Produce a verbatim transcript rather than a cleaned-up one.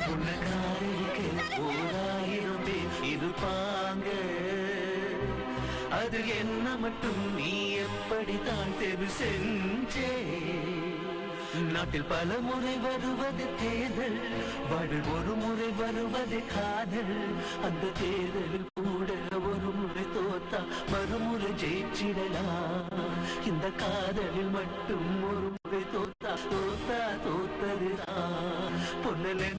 உன்னை காதலிக்க ஓராயிரம் பேர் இருப்பாங்க. அது என்ன மட்டும் நீ எப்படித்தான் தேர்வு செஞ்சே? நாட்டில் பல முறை வருவது தேர்தல், வாழ்வில் ஒரு முறை வருவது காதல். அந்த தேர்தலில் கூட ஒரு முறை தோத்தா மறுமுறை ஜெயிச்சிடலாம். இந்த காதலில் மட்டும் ஒரு முறை தோத்தா தோத்தா தோத்ததுதான். பொன்னல